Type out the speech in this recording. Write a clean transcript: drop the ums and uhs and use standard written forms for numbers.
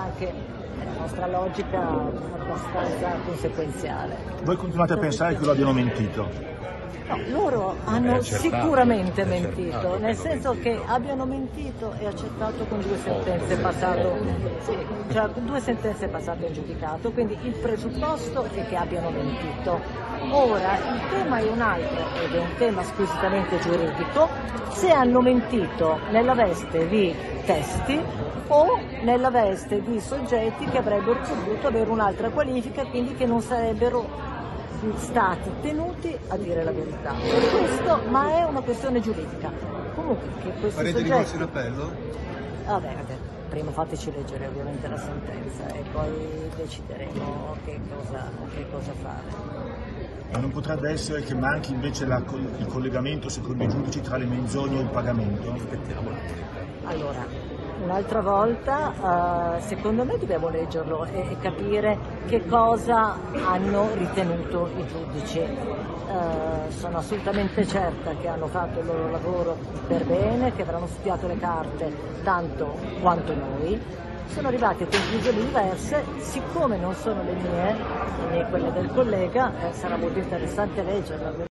anche la nostra logica abbastanza conseguenziale. Voi continuate a pensare che lo abbiano mentito? No, loro hanno sicuramente mentito, nel senso che abbiano mentito e accettato con due sentenze passate, cioè con due sentenze passate in giudicato, quindi il presupposto è che abbiano mentito. Ora il tema è un altro ed è un tema squisitamente giuridico, se hanno mentito nella veste di testi o nella veste di soggetti che avrebbero potuto avere un'altra qualifica, quindi che non sarebbero stati tenuti a dire la verità. Per questo, ma è una questione giuridica. Comunque che questi farete soggetti... ricorso in appello? Vabbè, prima fateci leggere ovviamente la sentenza e poi decideremo che cosa fare. Ma non potrebbe essere che manchi invece il collegamento secondo i giudici tra le menzogne e il pagamento? Allora, un'altra volta, secondo me dobbiamo leggerlo e capire che cosa hanno ritenuto i giudici. Sono assolutamente certa che hanno fatto il loro lavoro per bene, che avranno studiato le carte tanto quanto noi. Sono arrivati a conclusioni diverse, siccome non sono le mie quelle del collega, sarà molto interessante leggerla.